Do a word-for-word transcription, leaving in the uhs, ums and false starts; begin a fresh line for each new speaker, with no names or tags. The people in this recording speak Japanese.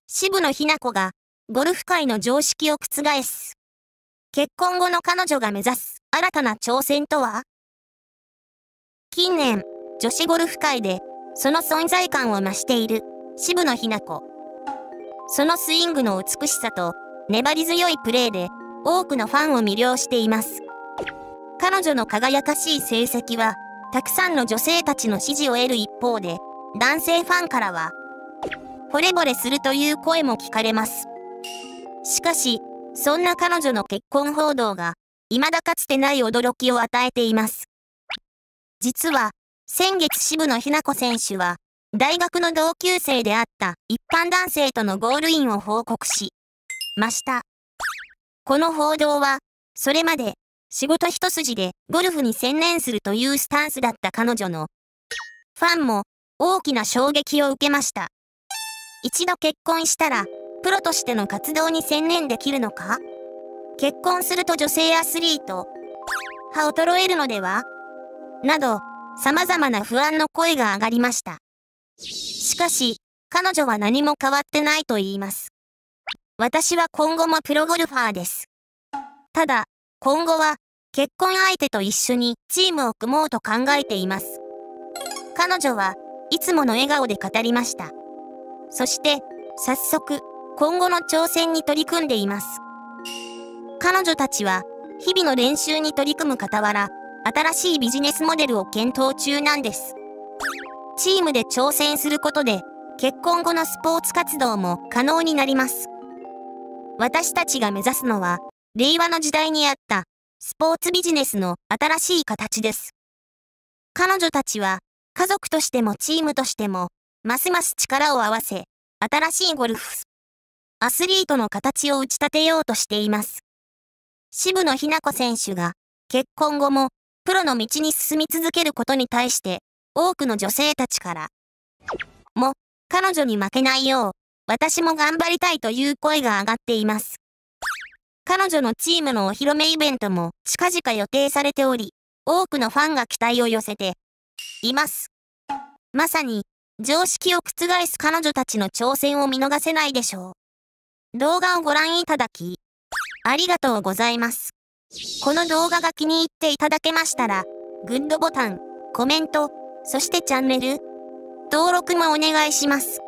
渋野日向子がゴルフ界の常識を覆す。結婚後の彼女が目指す新たな挑戦とは？近年、女子ゴルフ界でその存在感を増している渋野日向子。そのスイングの美しさと粘り強いプレーで多くのファンを魅了しています。彼女の輝かしい成績はたくさんの女性たちの支持を得る一方で、男性ファンからは惚れ惚れするという声も聞かれます。しかし、そんな彼女の結婚報道が未だかつてない驚きを与えています。実は、先月渋野日向子選手は大学の同級生であった一般男性とのゴールインを報告しました。この報道は、それまで仕事一筋でゴルフに専念するというスタンスだった彼女のファンも大きな衝撃を受けました。一度結婚したら、プロとしての活動に専念できるのか？結婚すると女性アスリートは衰えるのでは？など、様々な不安の声が上がりました。しかし、彼女は何も変わってないと言います。私は今後もプロゴルファーです。ただ、今後は結婚相手と一緒にチームを組もうと考えています。彼女はいつもの笑顔で語りました。そして、早速、今後の挑戦に取り組んでいます。彼女たちは、日々の練習に取り組む傍ら、新しいビジネスモデルを検討中なんです。チームで挑戦することで、結婚後のスポーツ活動も可能になります。私たちが目指すのは、令和の時代にあったスポーツビジネスの新しい形です。彼女たちは、家族としてもチームとしても、ますます力を合わせ、新しいゴルフ、アスリートの形を打ち立てようとしています。渋野日向子選手が結婚後もプロの道に進み続けることに対して多くの女性たちからも彼女に負けないよう私も頑張りたいという声が上がっています。彼女のチームのお披露目イベントも近々予定されており、多くのファンが期待を寄せています。まさに常識を覆す彼女たちの挑戦を見逃せないでしょう。動画をご覧いただきありがとうございます。この動画が気に入っていただけましたら、グッドボタン、コメント、そしてチャンネル登録もお願いします。